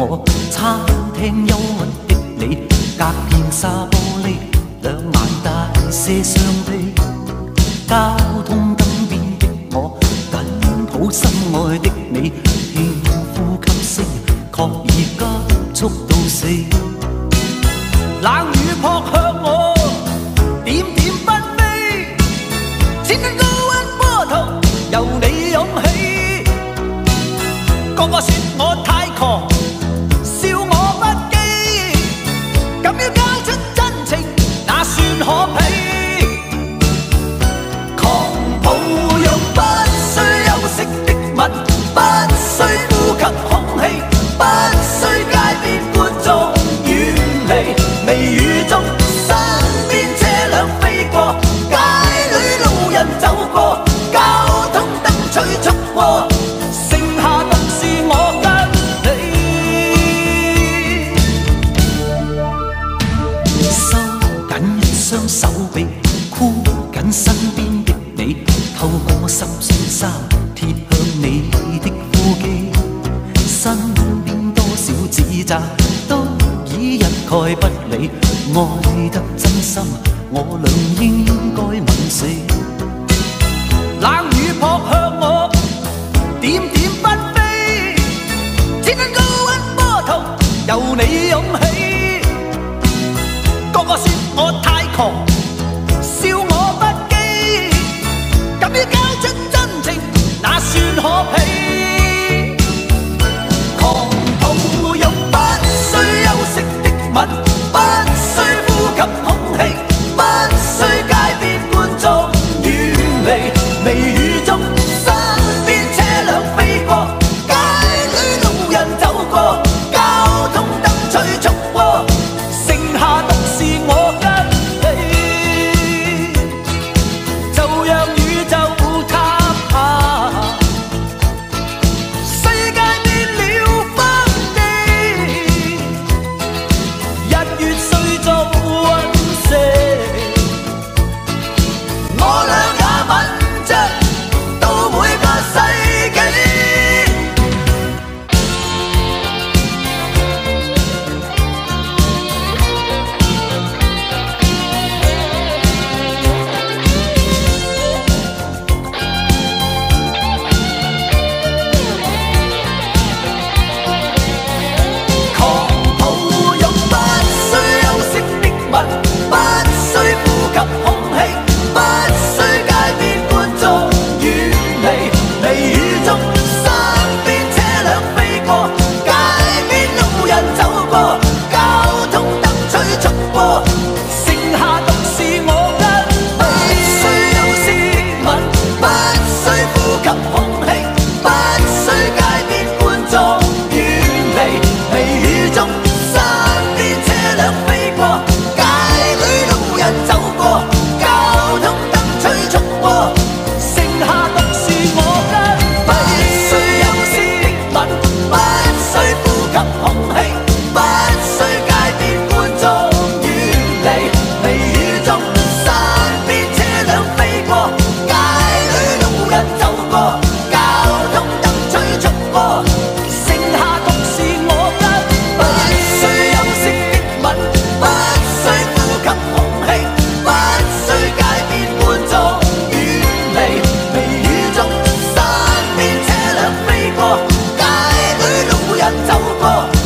我，餐廳幽默的你，隔片紗玻璃，兩眼帶些傷悲。交通燈邊的我，緊抱心愛的你，輕呼吸聲，確已急速到死。冷雨撲向我，點點紛飛，千斤高溫波濤由你湧起。個個說我太狂，笑我不羈，敢於交出真情，那算可鄙？狂抱擁不需休息的吻，不需呼吸空氣，不需街邊觀眾遠離。微雨中，身邊車輛飛過，街裏路人走過，交通燈催促過，剩下獨是我跟你。收緊一雙手臂，箍緊身邊的你，透過濕碎衫貼向你的呼機，身邊多少指責都已一概不理，愛得真心，我倆應該吻死。冷雨撲向我，點點紛飛，千斤高溫波濤由你湧起。個個說我太狂，笑我不羈，敢於交出真情，那算可鄙？狂抱擁不需休息的吻，不需呼吸空氣，不需街邊觀眾遠離。微雨中，身邊車輛飛過，街裏路人走過，交通燈催促過，剩下獨是我跟你。就讓宇宙塌下，世界變了荒地，日月碎做隕石，我倆也吻着到每個世紀。狂抱擁不需休息的吻，不需呼吸空氣，不需街邊觀眾遠離。微雨中，身邊車輛飛過，街邊路人走過，交通燈催促過，剩下獨是我跟你。不需休息的吻，不需呼吸空氣，不需街邊觀眾遠離。微雨中，身邊車輛飛過，街裏路人走過，交通燈催促過，剩下獨是我跟你。不需休息的吻，不需呼吸空氣，不需街邊觀眾遠離。微雨中，身邊車輛飛過，街裏路人走過，交通燈催促過，剩下獨是我跟你。不需休息的吻，不需呼吸空氣，不需街邊觀眾遠離。微雨中，身邊車輛飛過，街裏路人走過。